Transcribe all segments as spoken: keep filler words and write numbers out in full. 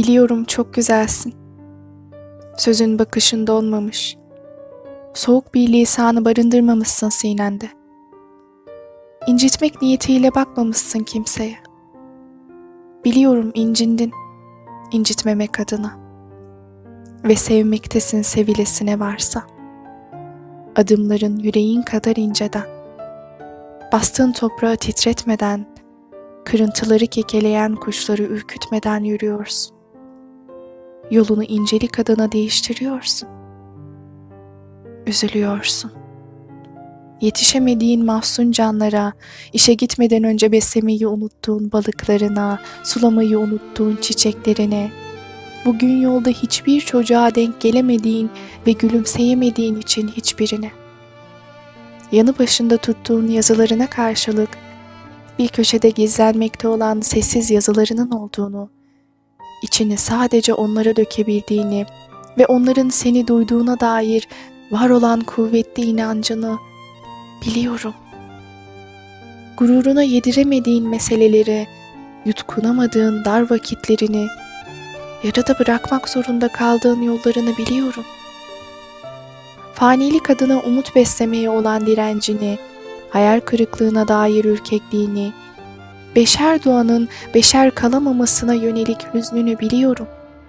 Biliyorum çok güzelsin. Sözün bakışında olmamış. Soğuk bir lisanı barındırmamışsın sinende. İncitmek niyetiyle bakmamışsın kimseye. Biliyorum incindin, incitmemek adına. Ve sevmektesin sevilesine varsa. Adımların yüreğin kadar inceden. Bastığın toprağı titretmeden, kırıntıları kekeleyen kuşları ürkütmeden yürüyorsun. Yolunu incelik adına değiştiriyorsun. Üzülüyorsun. Yetişemediğin mahzun canlara, işe gitmeden önce beslemeyi unuttuğun balıklarına, sulamayı unuttuğun çiçeklerine, bugün yolda hiçbir çocuğa denk gelemediğin ve gülümseyemediğin için hiçbirine, yanı başında tuttuğun yazılarına karşılık bir köşede gizlenmekte olan sessiz yazılarının olduğunu, içini sadece onlara dökebildiğini ve onların seni duyduğuna dair var olan kuvvetli inancını biliyorum. Gururuna yediremediğin meseleleri, yutkunamadığın dar vakitlerini, yarıda bırakmak zorunda kaldığın yollarını biliyorum. Fanilik adına umut beslemeye olan direncini, hayal kırıklığına dair ürkekliğini, beşer doğanın beşer kalamamasına yönelik hüznünü biliyorum.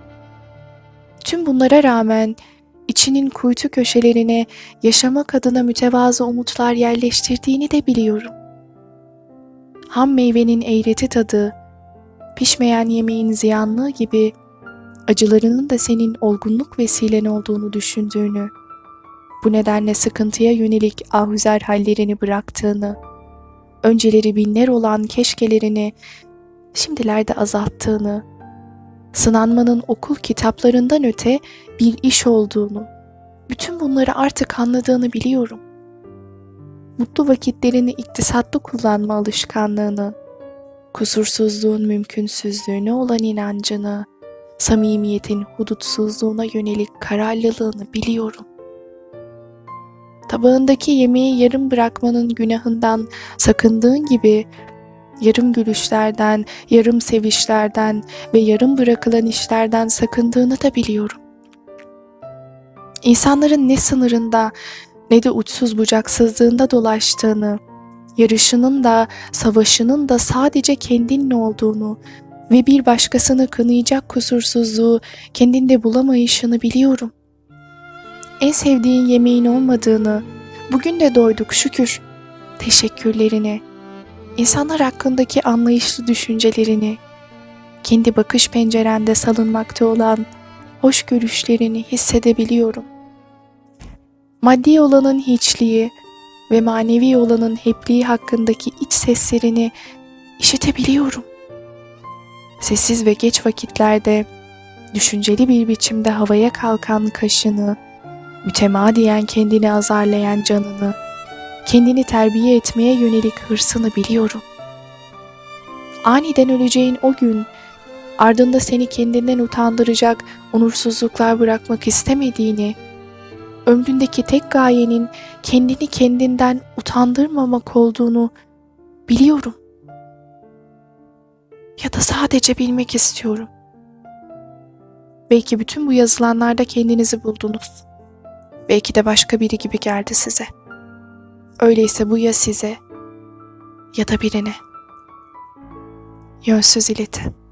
Tüm bunlara rağmen içinin kuytu köşelerine yaşamak adına mütevazı umutlar yerleştirdiğini de biliyorum. Ham meyvenin eğreti tadı, pişmeyen yemeğin ziyanlığı gibi acılarının da senin olgunluk vesilen olduğunu düşündüğünü, bu nedenle sıkıntıya yönelik ahüzer hallerini bıraktığını, önceleri binler olan keşkelerini şimdilerde azalttığını, sınanmanın okul kitaplarından öte bir iş olduğunu, bütün bunları artık anladığını biliyorum. Mutlu vakitlerini iktisatlı kullanma alışkanlığını, kusursuzluğun mümkünsüzlüğüne olan inancını, samimiyetin hudutsuzluğuna yönelik kararlılığını biliyorum. Tabağındaki yemeği yarım bırakmanın günahından sakındığın gibi, yarım gülüşlerden, yarım sevişlerden ve yarım bırakılan işlerden sakındığını da biliyorum. İnsanların ne sınırında ne de uçsuz bucaksızlığında dolaştığını, yarışının da savaşının da sadece kendinle olduğunu ve bir başkasını kınayacak kusursuzluğu kendinde bulamayışını biliyorum. En sevdiğin yemeğin olmadığını, bugün de doyduk şükür, teşekkürlerini, İnsanlar hakkındaki anlayışlı düşüncelerini, kendi bakış pencerende salınmakta olan hoş görüşlerini hissedebiliyorum. Maddi olanın hiçliği ve manevi olanın hepliği hakkındaki iç seslerini işitebiliyorum. Sessiz ve geç vakitlerde düşünceli bir biçimde havaya kalkan kaşını, mütemadiyen kendini azarlayan canını, kendini terbiye etmeye yönelik hırsını biliyorum. Aniden öleceğin o gün, ardında seni kendinden utandıracak onursuzluklar bırakmak istemediğini, ömründeki tek gayenin kendini kendinden utandırmamak olduğunu biliyorum. Ya da sadece bilmek istiyorum. Belki bütün bu yazılanlarda kendinizi buldunuz. Belki de başka biri gibi geldi size. Öyleyse bu ya size ya da birine. Yönsüz ileti.